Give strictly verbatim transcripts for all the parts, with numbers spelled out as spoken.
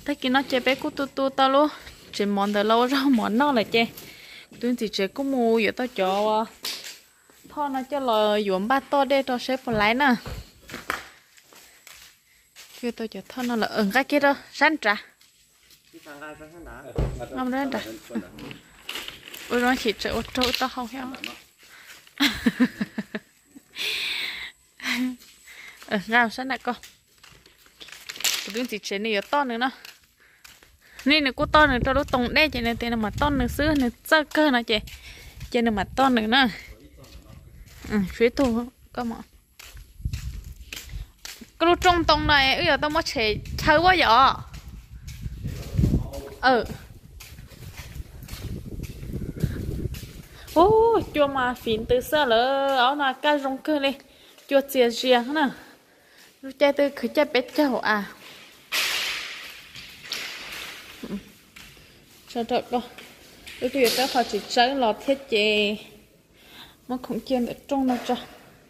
thấy kia nó chơi bé cú tu tu tao luôn chơi món từ lâu ra món nó là chơi tôi chỉ chơi cú mù vậy tao cho thôi nó cho là dụng ba to để cho xếp vào lại nè kia tôi cho thôi nó là ẩn cái kia đó rắn trả không rắn trả ôi nó chỉ chơi ô tô tao không hiểu ờ ra sao nè con tôi chỉ chơi này to nữa nó nên là cô to nữa cho nó tông đen cho nên tên là mà to nữa xưa nữa sơ cơ nó chị cho nên mà to nữa nè ừ phía tu có mà cái lúc trong tông này bây giờ tao mới chạy chơi quá vậy ừ ô chua mà phím từ xưa lỡ áo là cái rong cơ đi chua chia riêng nè lúc chơi tôi cứ chơi bé cháu à cho thật con tôi thì ta phải chỉ chơi lọt thiết chế mà không chiên được trong nó cho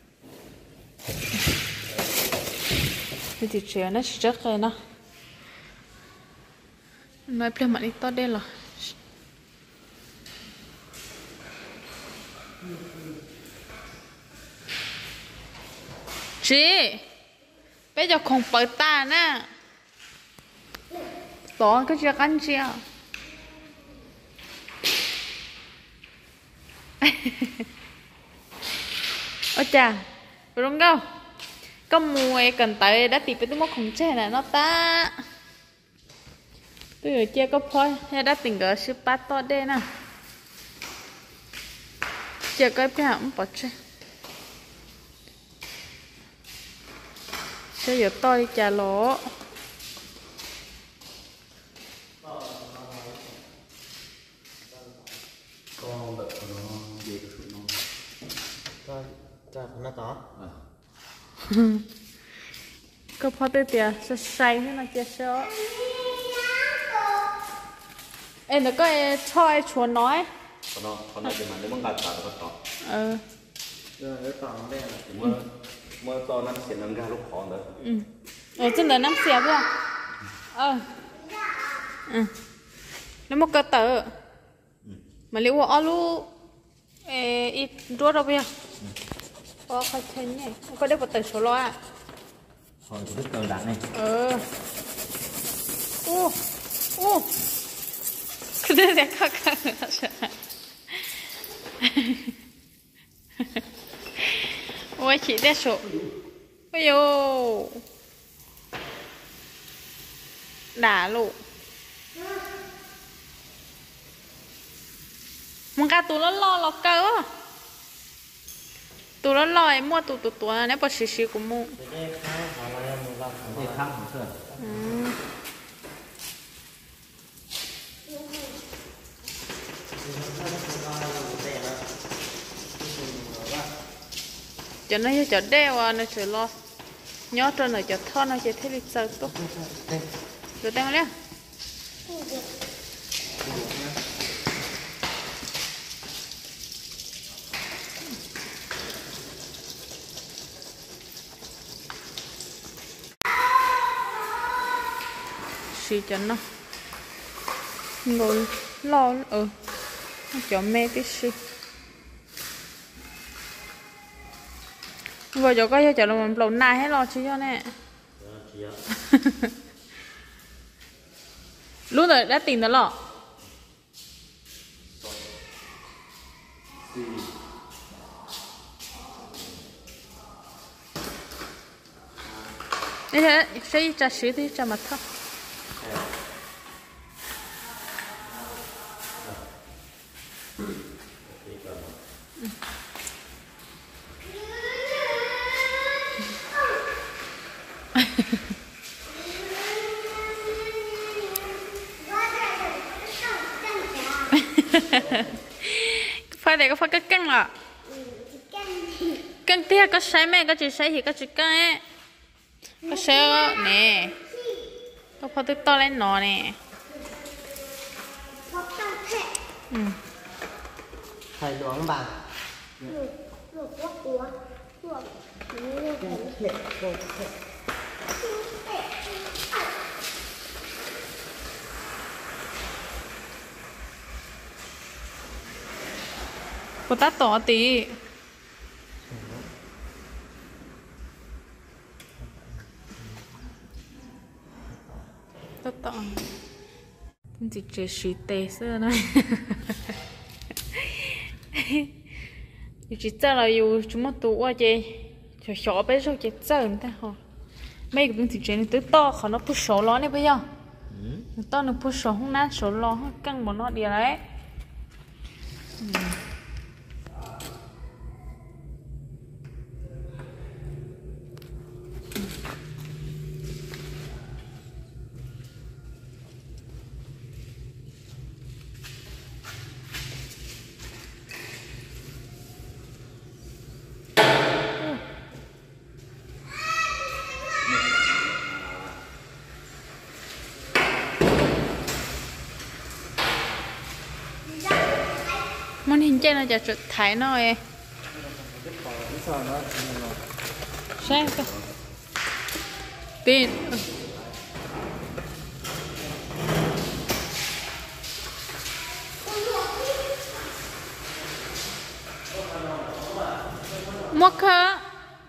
thì chỉ chơi nó chỉ rất rồi nó nói plei mà đi to đây là chị bây giờ không phải ta nè đó cái chuyện ăn chưa ôi chà đúng không có mùi cần tới đã tìm tới một khung chơi này nó ta tôi ở chơi có phơi hay đã tìm cái sư bát to đây nè chơi cái phía hông bỏ chơi chơi giờ to đi chả lỗ con đợt nó về được nó cho cho nó to có phơi tới tiệt sẽ say thế nào chơi sao em nó có cho ai chuồn nói còn nó còn nó thì mà nếu mà gạt gạt nó to ờ rồi nó to nó đen là mưa mưa to nó sẽ nâng ra lúc khó nữa ừ ở trên đó năm xẹp chưa ờ ừ nó một cái tờ mà liệu ở lu ê ít rốt đâu bây có khai chân nhỉ có để vào tờ số lo à hồi cái tờ đạn này ờ ô ô cái đấy là khác khác nữa sao ôi chị đeo số ôi yo đá lộ mong cả tụi nó lo lo cơ tụi nó lo em mua tụi tụi tụi nếu bỏ xì xì của mua thì khăm không sợ cho nó cho đeo à nó chỉ lo nhớ cho nó cho thon nó chỉ thấy bị sợ tốt rồi đeo lên xì cho nó ngồi lo ừ cho mẹ cái xì vừa cho có cho nó lâu nay hết lo chứ cho nè lúc rồi đã tìm được lọ thế thế sẽ trả xí thì trả mặt thấp phải để có phải cái căng à căng tia có sai mẹ có chỉ sai thì có chỉ căng ấy có sai nè có phải tôi to lên nó nè ừ thầy đoán bà cô ta tỏ tí tỏ tỏ chỉ chỉ suy tê xưa này chỉ chơi là yêu chúng nó tụ qua chơi cho nhỏ bé rồi chơi chơi người ta họ mấy cái chỉ chơi tới to họ nó push số lo này bây giờ to nó push số không nát số lo căng bọn nó đi đấy món hình trên là chả thái nó ấy sao cơ tin mua khá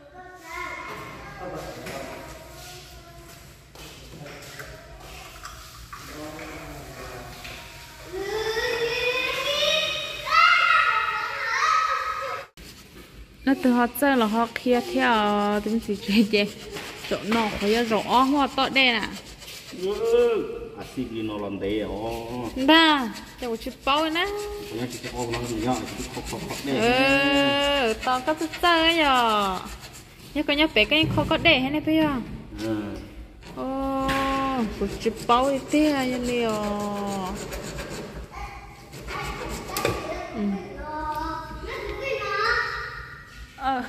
nó từ họ chơi là họ kia theo tính gì chơi chơi chỗ nọ phải cho rõ hoa to đen à à xí gì nó làm đấy ó ba cho chụp bao nè nhá chỉ cho nó mình nhá chỉ khóc khóc khóc đấy ừ to có chút chơi nhở nhớ có nhớ bé cái khó có để hay này bây giờ ô của chụp bao đi thế à như liều ờ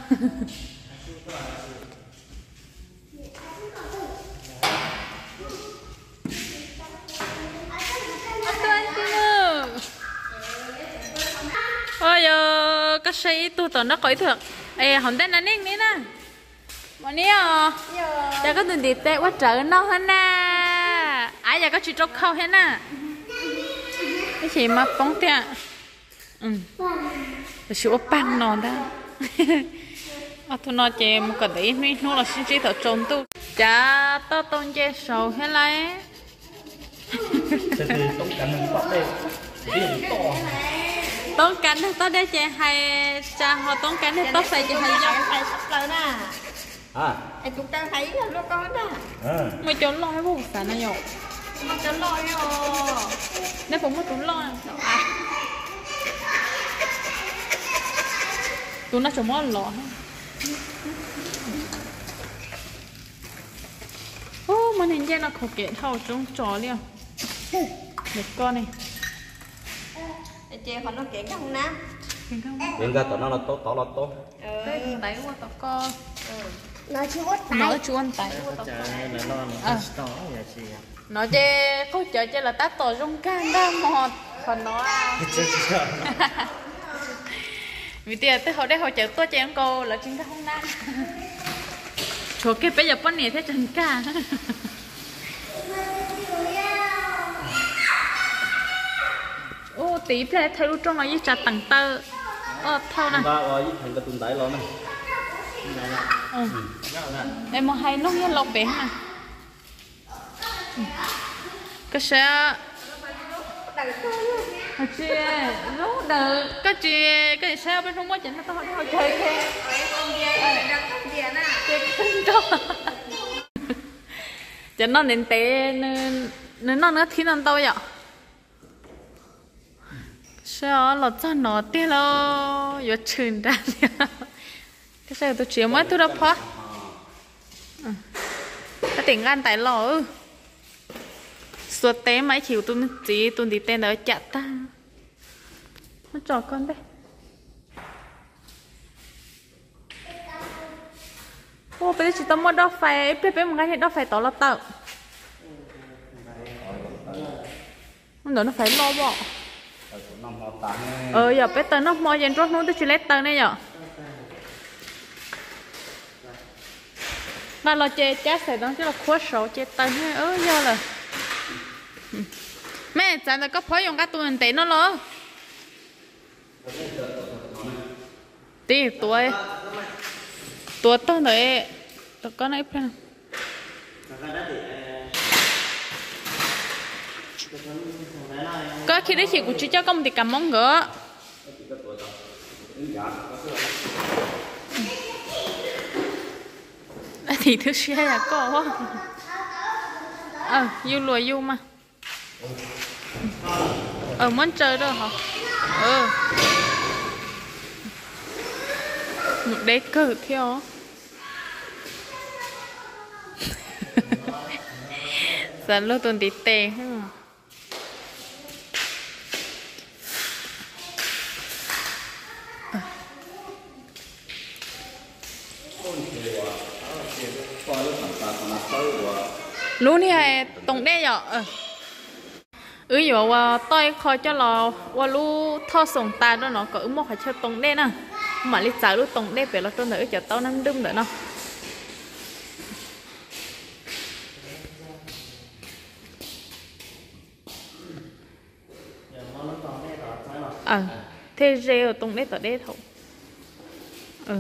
ôi giờ cái xe tu tao nó khỏi được ê hòn tên là nín nín nè mà nín à giờ có từng đi tệ quá trời nó hơn nè ai giờ có chỉ trâu khâu hết nè cái gì mà bóng tiền ừ cái số băng nó đó à thôi nó chơi một cái đấy nó nó là xin chỉ thợ trốn tu chả tao tôn chơi sầu hết lại tông cắn tóc đây biển to tông cắn tao đây chơi hay cha họ tông cắn thì tao phải chơi hay nhau phải sắp lên à à anh chúng ta thấy là nó có nè mày trốn lo hay không cả này nhở mà cho lôi rồi nếu không có trốn lo à tụi nó trốn lo lọ ô mà hình như nó khó kể thâu trốn trò liền một con này chị họ nó kiện không nè bên cái tao nó là tốt tao là tốt cái tay của tao con nó chưa có tay nó chuôn tay của tao con nó chơi câu chơi chơi là tát tổ trong can đa mọt còn nó vì tiền tới họ đây họ chơi tôi chơi cô là chính ta không nam chỗ cái bây giờ con này thế chẳng cả ô tí thế thay lúc trong nó như trà tặng tơ ờ thâu nè ba rồi thành cái tuần đáy lo này ừ em mà hay nó như lọc bé nè cái xe chị lúc đầu cái chị cái xe bên trong quá trình nó tao nó chơi khe cho nó nên té nên nên nó nó thiên ăn tao vậy sao là cho nó té lo giờ chừng ra cái xe tôi chỉ mới tôi đã phá cái tiền gan tại lò suốt té mấy chiều tôi chỉ tôi đi tên đó chặt ta nó trò con đấy ô bây giờ chỉ tao mua đo phải bé bé một cái đo phải tao là tao không đỡ nó phải lo bỏ ờ giờ bé tao nó mua dành rốt nó tôi chỉ lấy tao này nhở mà lo chơi chết rồi đó chứ là khuất sổ chơi tao hay ớ giờ là mẹ chẳng là có phải dùng cái tụi mình tệ nó lo tí tuổi tuổi to đấy tao có này phải có khi đấy chị của chị cho công ty cầm món gỡ thì thứ xe là có quá ờ yêu lùi yêu mà ờ muốn chơi đó hả ờ một đế cờ theo giờ lúc tuần tí tè lúc này tổng đế nhở ờ ừ giờว่าต้อยคอยจะรอว่ารู้ท่อส่งตาด้วยเนาะก็อึ้งมอกให้เชื่อตรงได้น่ะmà lý giảiรู้ตรงได้ไปแล้วตัวไหนจะต้อนั่งดึ้มเด้อเนาะờ thế rê ở tรงđấy tao đấy thôi ừ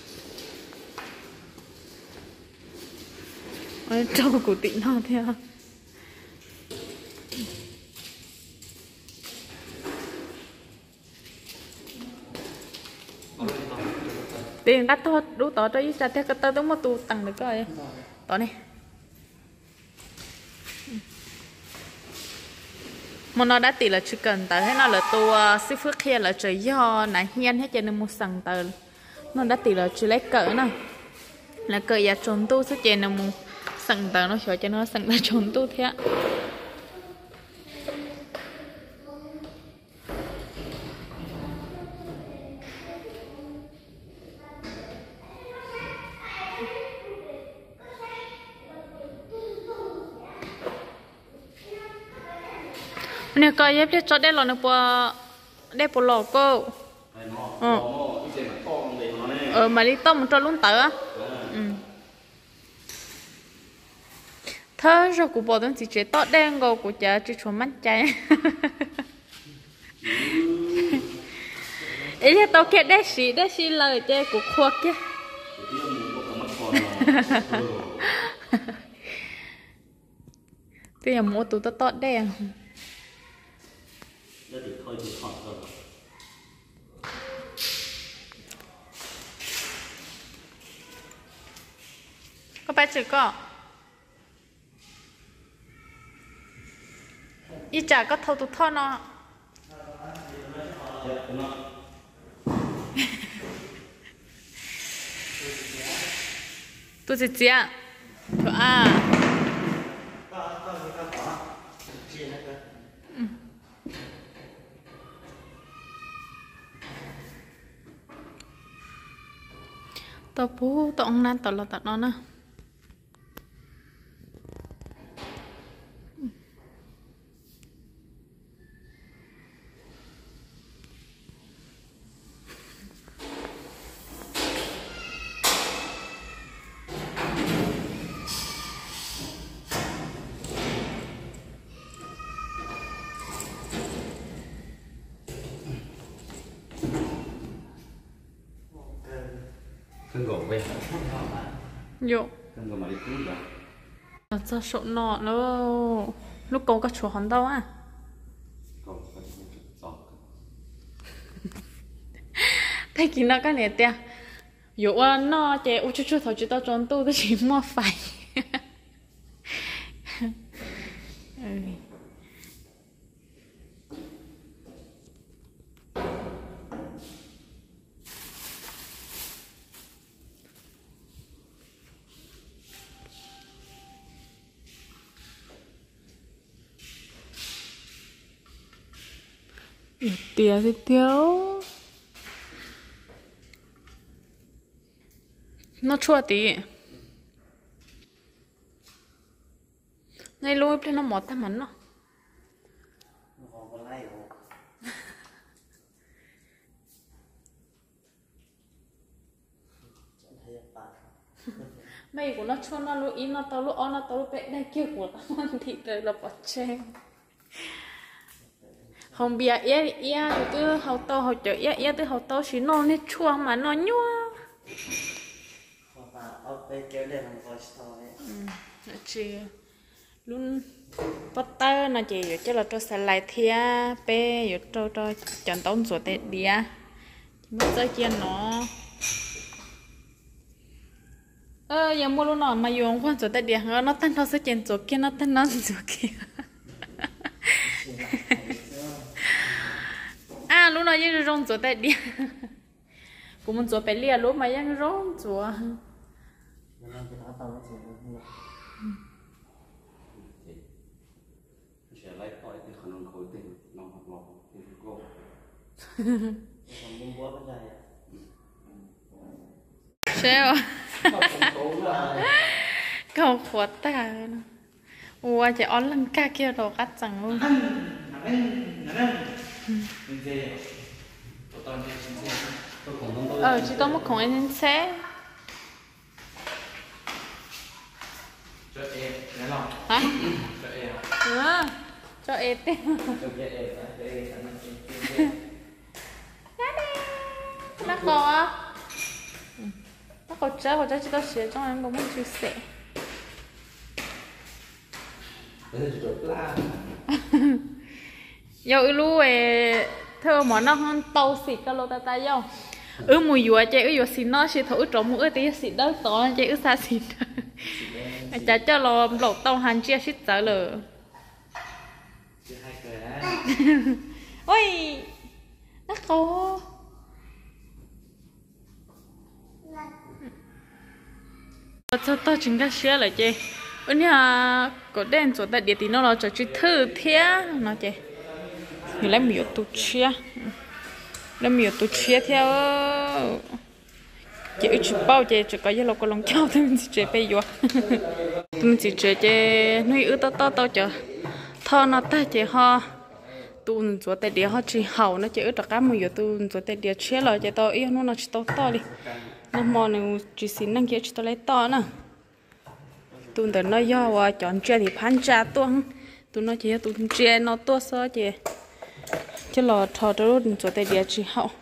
ơi trâu của tịnh nó theo tiền đắt thôi đủ tỏ cho ý ra theo cái tao đúng mà tu tăng được coi tỏ này mà nó đã tỷ là chỉ cần tới hay nó là tu xí phước kia là trời do nãy hiên hết cho nên mua sẵn tờ nó đã tỷ là chỉ lấy cỡ nè là cỡ nhà trốn tu sẽ chơi nên mua sẵn tờ nó cho cho nó sẵn là trốn tu thế nè coi giúp cho đây là nó qua đây bộ lò cô ờ ờ mà đi tôm cho luôn tớ ừ thế rồi của bộ tôi chỉ chế tốt đen rồi của chợ chỉ chuẩn mắt cháy ý là tao kia đây xí đây xí lời chơi của khoa kia bây giờ mua tụi tao tốt đen có phải chữ có ý chả có thâu tụt thon nó tôi chỉ chỉ à à tao bố tao ông nan tao là tao nó nè Thân gỗ về. Yo. Thân gỗ mà đi cứu rồi. Nó cho sổ nọ nó lúc câu cái chỗ hắn đâu à? Câu cái chỗ thấy kỹ nó cái này tia. Yo nó chế u chú chú thầu chú tao trốn tu tôi chỉ mua phải. Tía thì thiếu nó chua tí ngay lôi lên nó mọt thằng nó mày của nó chua nó lôi in nó tao lôi on nó tao lôi bé đây kia của tao thì tới là bỏ chen không bia ia ia thì cứ hậu to hậu chợ ia ia từ hậu to chỉ non hết chua mà nó nhua chị luôn bắt tay là chị ở chỗ là cho xài lại thia pe ở cho cho chọn tốn số tệ bia mất chơi chia nó ơ giờ mua luôn nó mà dùng quan số tệ bia nó tan nó sẽ chèn số kia nó tan nó số kia à lúc nào vẫn rong chỗ tại đi cũng muốn chỗ phải lia lúc mà vẫn rong chỗ sao cầu khuất ta ủa chị on lăng ca kia đồ cắt chẳng luôn ờ chỉ có một con anh xe hả ừ cho em đi nó có nó có trái có trái chỉ có sữa trong em cũng muốn chia sẻ dầu lu về thưa mà nó hơn tàu xịt cái lô ta ta dầu ứ mùi dùa chơi ứ dùa xịt nó xịt thử trộm ứ tí xịt đó to chơi ứ xa xịt chả cho lo lột tàu hành chia xịt trở lờ ôi nó có cho tao chính cái xía lại chơi ứ nha có đèn chỗ tại địa thì nó là cho chơi thử thế nó chơi người lấy miêu tu chia lấy miêu tu chia theo chỉ chụp bao chỉ chỉ có cái lô con lông cao thôi mình chỉ bây giờ mình chỉ chỉ chỉ nuôi ư to to to chờ thọ nó ta chỉ ho tuôn chỗ tại địa họ chỉ hậu nó chỉ ư tất cả miêu tuôn chỗ tại địa chia rồi chỉ to yêu nó nó chỉ to to đi nó mò này chỉ xin năng kia chỉ to lấy to nè tuôn từ nó do và chọn chia thì phán trả tuôn tuôn nó chỉ tuôn chia nó to số chỉ chứ lò thọ đó chỗ tại địa chỉ hậu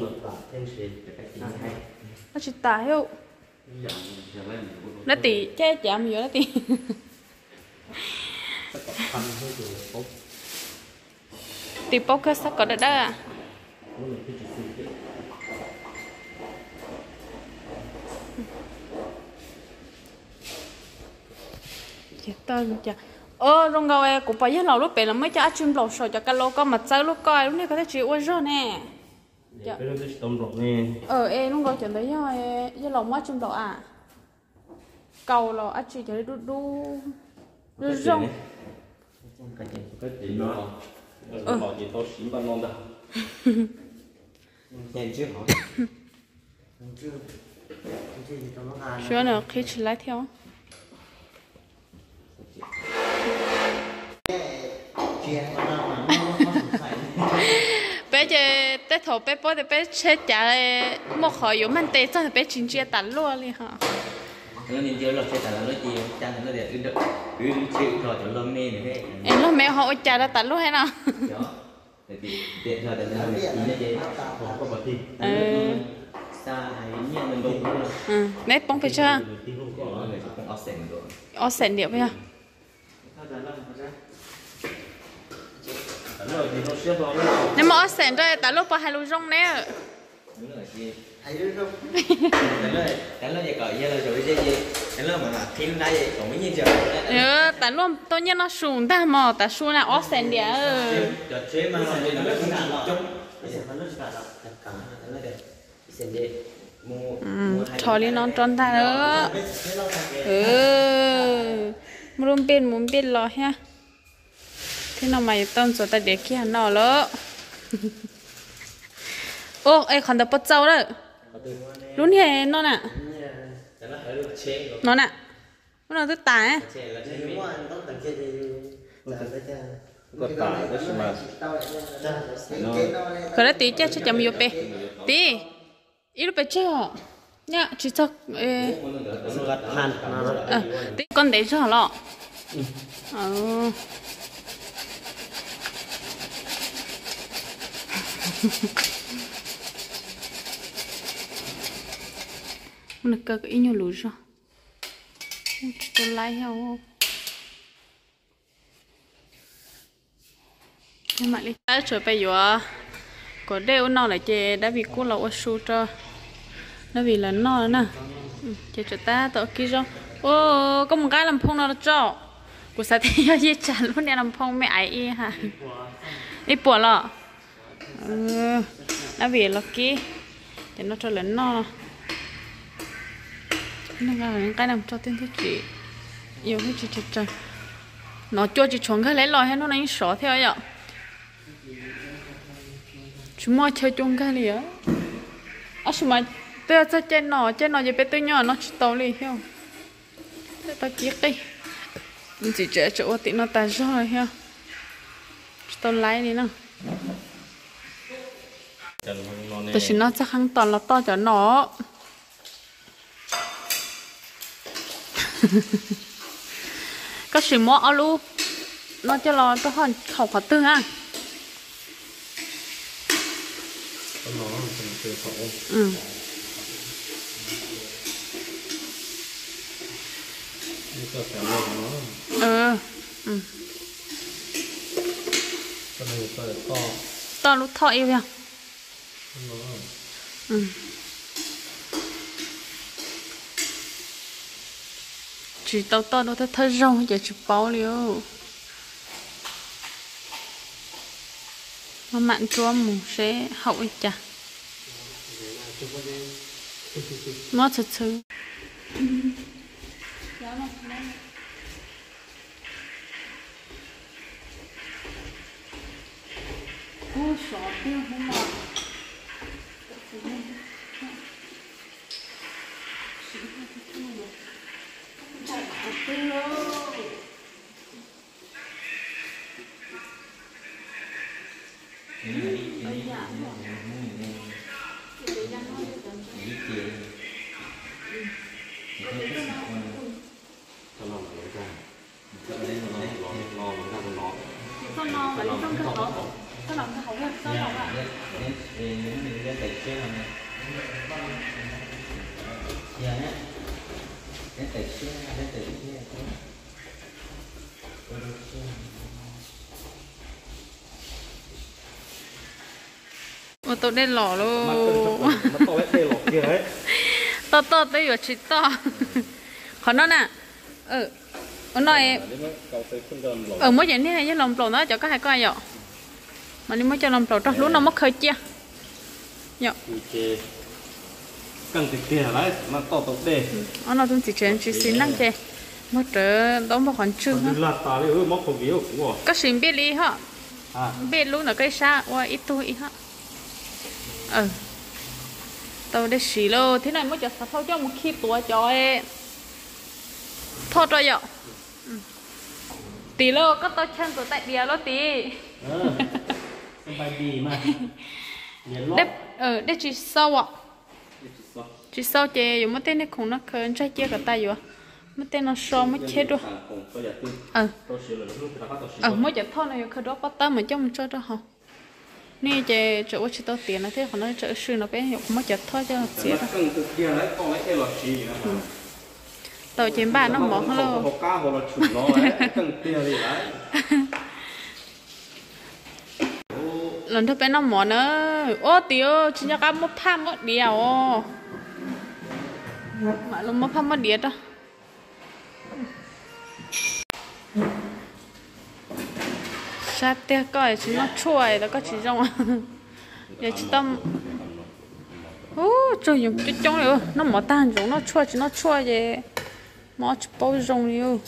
nó chỉ tải hiệu nó tỉ che chạm nhiều nó tỉ tỉ bốc cái sắc có được đó à chết tên chả ơ rong gạo em cũng phải nhớ lẩu lúc bé là mấy cho ăn chim lẩu sồi cho cái lô con mặt trái lúc coi lúc này có thể chịu uống rồi nè ờ em lúc gọi chuyện đấy rồi nhớ lẩu mắt chim lẩu à cầu lẩu ăn chỉ cho đu đu đu rong ờ xưa nữa khi chỉ lái theo bé chơi tết thổ bé bố thì bé chơi chả một khỏi yếu mình tết xong thì bé chính chia tán luôn đi hả nó nhìn chưa lo chơi tán nó chi cha nó để ư ư chịu rồi cho lông nè thế em lúc mẹ họ chả đã tán luôn hay nào tiện rồi để nó để chơi không có bảo tin xa hay nhiều mình bông ừ nét bông phải chưa ở sẹn điệu bây giờ nhưng mà ở sẹn rồi tại lúc bao hai lô rong nè cái nó vậy cởi giờ là rồi gì cái nó mà khi nó đây còn mấy nhiêu giờ ừ tại lúc tôi nhớ nó sùn ta mà tại sùn là ở sẹn điệu chế mà nó chung thôi đi non tròn ta nữa ừ muốn biết muốn biết lo ha thế nào mày tao cho ta để kia nó lỡ ô ấy còn đập bớt trâu đấy luôn hè nó nè nó nè nó là rất tải cái đấy tí chết cho chấm vô pe tí ít lúc pe chưa nhá chỉ cho tí con đấy cho lọ mình cơ cái nhiều lúa rồi tôi lấy heo nhưng mà đi tới rồi bây giờ có đeo nó lại chè đã bị cô lẩu su cho nó vì là nó nè chè cho ta tao kia rồi ô có một cái làm phong nó cho của sao thì giờ gì chả lúc này làm phong mẹ ấy y hả đi bùa lọ ừ nó vì là kia để nó cho lớn nó nó là những cái làm cho tên thứ chị yêu cái chị chị trời nó cho chị chuẩn cái lấy lòi hay nó đánh sỏ theo vậy chúng mua chơi chung cái gì á à chúng mà tôi sẽ chơi nó chơi nó chỉ biết tôi nhỏ nó chỉ tao đi hiểu tôi ta kia đi mình chỉ chơi chỗ tí nó ta rồi hiểu tao lấy đi nè tôi chỉ nó chắc khăn toàn là to cho nó có sự mua alu nó cho lo tôi hỏi khẩu khẩu tư ha ừ ừ ừ to lúc thọ yêu à ừ chỉ tao to nó thấy rong giờ chụp bao liêu mà mặn chua mù sẽ hậu chả nó thật sự ô sọ tiêu không mà con non mà trong cái hộp cái lòng cái hộp cái cái lòng à ô tô đen lỏ luôn to to tới giờ chỉ to còn nó nè ừ nó nói ở mỗi chuyện này với lòng trộn nó cho có hai coi vậy mà đi mới cho lòng trộn trong lúc nó mất khơi chia nhở cần tiền tiền đấy mà to tốt đề nó nói tôi chỉ chuyện chỉ xin năng chè mất trở đóng vào khoản trương là ta lấy mất khẩu biểu của các xin biết đi hả biết luôn là cây sa qua ít tôi ít hả ừ tao để xì lô thế này mới cho sao thâu cho một khi tuổi cho em thôi rồi vậy tí lô có tao chân tụi tại bìa lô tí sân bay bì mà đếp ờ đếp chỉ sâu ạ chỉ sâu chè dùng mất tên này không nó khơi trái chia cả tay rồi mất tên nó sâu mất chết rồi ờ ờ mới chặt thôi này khơi đó bắt tay mà trong cho đó không nè chè chỗ chỉ tao tiền là thế còn nó chỗ sư nó bé không mới chặt thôi cho xía đó tàu chém ba nó mỏ hello lần thứ bé nó mỏ nữa ô tiêu chỉ cho cái một tham một điều mà nó một tham một điều đó sát tia coi chỉ nó chuốiแล้วก็chỉ rong giờ chỉ tâm ô trời dùng cái trong này nó mỏ tan giống nó chuối chỉ nó chuối vậy mỏ chỉ bao rong nhiều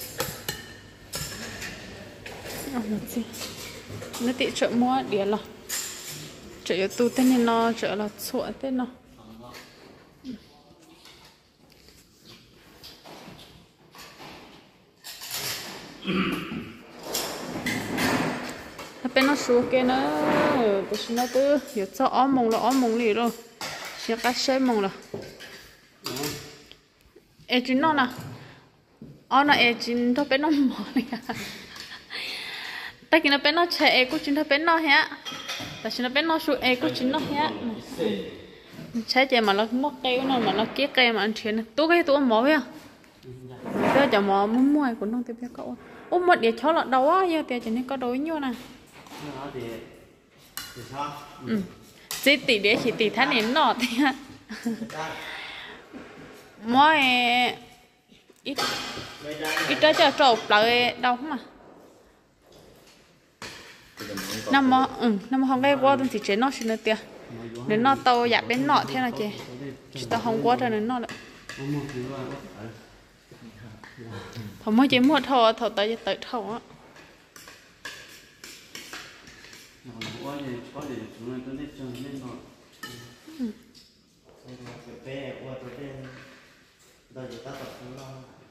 nó tiện chợ mua đĩa là chợ ở tu tên nên nó chợ là sụa tên nó bên nó xuống kia nó tôi xin nó cứ giờ cho ốm mông là ốm mông liền rồi sẽ cắt xé mông là em chín nó nè ốm nó em chín thôi bên nó mỏ này ta kia nó bên nó chạy cũng chín thôi bên nó hả แต่ฉันเป็นน้องชูเอก็ชิ้นน้องเนี้ยใช้ใจmà nó móc cây nó mà nó kia cây mà ăn chuyện tôi cái tôi mỏ vậy tôiจะmỏ muốn mua của nó thì biết cậu ôm một đĩa chó lợn đầu á giờ thì chỉ nên có đối nhau nè ừ chỉ tỷ đĩa chỉ tỷ tháng này nọ thì mỗi ít ít đó cho trộn lại đâu mà năm mò ừ năm không cái qua thì chế nó xin được tiền nên nó tàu dạt đến nọ thế là chị chỉ tao không qua cho nên nó lại thằng mới chỉ mua thầu thầu tới tới thầu á Hãy subscribe cho kênh Ghiền Mì Gõ để không bỏ lỡ những video hấp dẫn